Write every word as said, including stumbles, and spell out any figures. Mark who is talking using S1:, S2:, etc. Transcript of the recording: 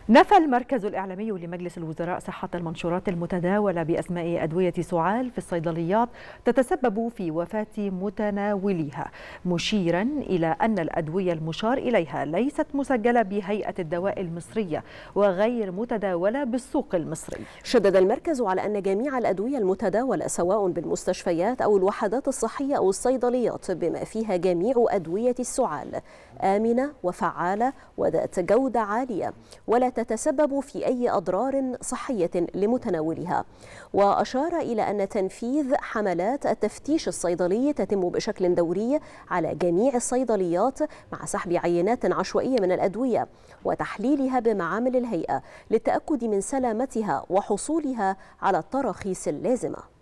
S1: نفى المركز الإعلامي لمجلس الوزراء صحة المنشورات المتداولة بأسماء أدوية سعال في الصيدليات تتسبب في وفاة متناوليها، مشيرا إلى أن الأدوية المشار إليها ليست مسجلة بهيئة الدواء المصرية وغير متداولة بالسوق المصري.
S2: شدد المركز على أن جميع الأدوية المتداولة سواء بالمستشفيات أو الوحدات الصحية أو الصيدليات بما فيها جميع أدوية السعال آمنة وفعالة وذات جودة عالية ولا تتسبب في أي أضرار صحية لمتناولها. وأشار إلى أن تنفيذ حملات التفتيش الصيدلي تتم بشكل دوري على جميع الصيدليات مع سحب عينات عشوائية من الأدوية وتحليلها بمعامل الهيئة للتأكد من سلامتها وحصولها على التراخيص اللازمة.